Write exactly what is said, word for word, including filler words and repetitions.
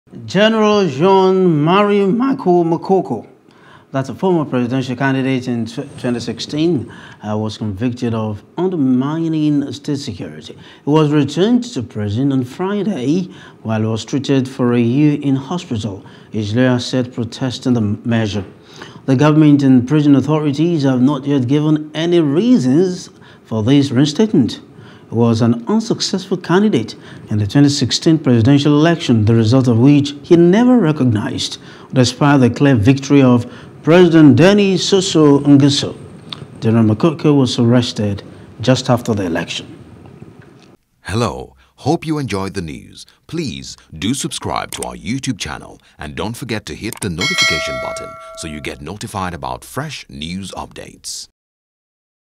General Jean-Marie Michael Makoko, that's a former presidential candidate in twenty sixteen, uh, was convicted of undermining state security. He was returned to prison on Friday while he was treated for a year in hospital. His lawyer said protesting the measure. The government and prison authorities have not yet given any reasons for this reinstatement. He was an unsuccessful candidate in the twenty sixteen presidential election, the result of which he never recognized, despite the clear victory of President Denis Sassou Nguesso. General Makoko was arrested just after the election. Hello, hope you enjoyed the news. Please do subscribe to our YouTube channel and don't forget to hit the notification button so you get notified about fresh news updates.